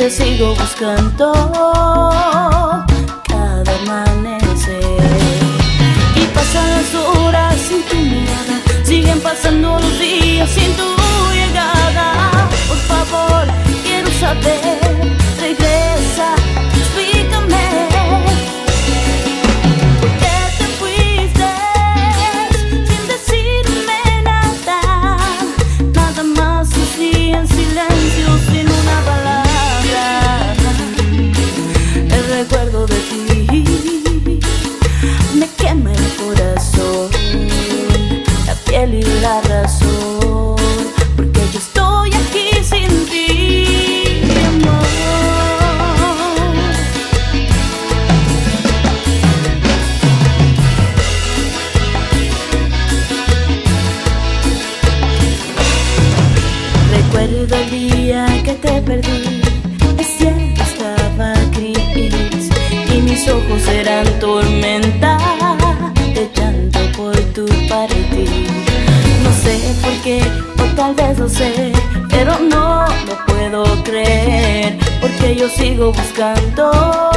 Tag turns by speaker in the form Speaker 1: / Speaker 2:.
Speaker 1: te sigo buscando cada amanecer. Y pasan las horas sin tu mirada, siguen pasando los días sin tu llegada. Por favor, quiero saber, regresa, explícame. ¿Por qué te fuiste sin decirme nada? Nada más así en silencio, sin una palabra. El recuerdo de ti me quema el corazón, la piel y la razón, porque yo estoy aquí sin ti, amor. Recuerdo el día que te perdí, el cielo estaba gris y mis ojos eran tormenta de llanto por tu partir. No sé por qué, o tal vez lo sé, pero no lo puedo creer, porque yo sigo buscando